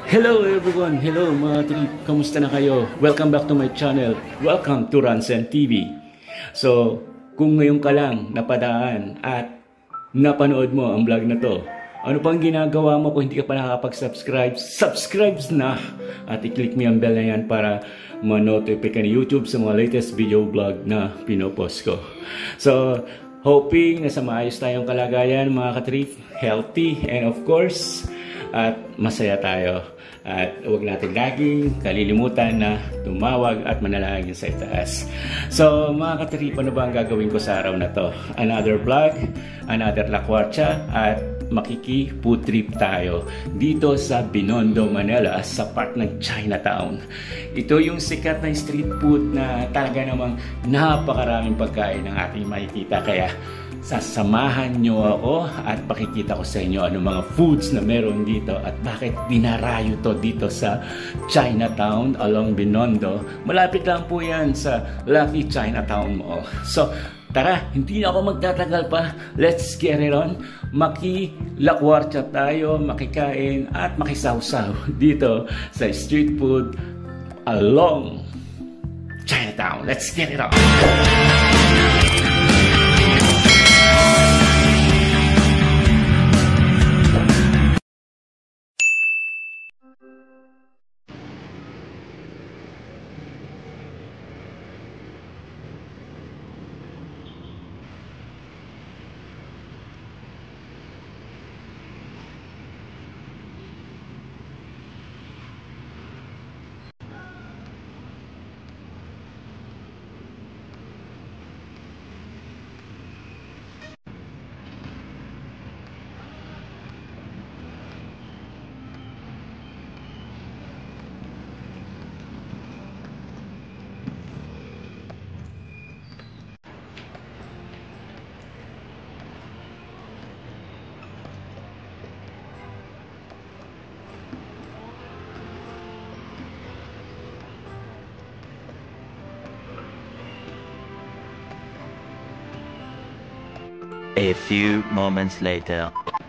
Hello everyone! Hello mga trip! Kamusta na kayo? Welcome back to my channel. Welcome to Ransen TV. So, kung ngayon ka lang napadaan at napanood mo ang vlog na to, ano pang ginagawa mo kung hindi ka pa nakakapag-subscribe? Subscribe na! At i-click mo yung bell na yan para ma-notify ka ni YouTube sa mga latest video vlog na pinopost ko. So, hoping nasa maayos tayong kalagayan mga katrip, healthy, and of course, at masaya tayo. At huwag natin laging kalilimutan na tumawag at manalangin sa itaas. So mga katrip, ano ba ang gagawin ko sa araw na to? Another vlog, another lakwartsa, at makiki food trip tayo dito sa Binondo Manila sa part ng Chinatown. Ito yung sikat na street food na talaga namang napakaraming pagkain ng ating makikita. Kaya sasamahan nyo ako at pakikita ko sa inyo ano mga foods na meron dito at bakit dinarayo to dito sa Chinatown along Binondo. Malapit lang po yan sa Lucky Chinatown mo. So tara, hindi na ako magtatagal pa. Let's get it on. Makilakwartsa tayo, makikain at makisawsaw dito sa street food along Chinatown. Let's get it on. A few moments later.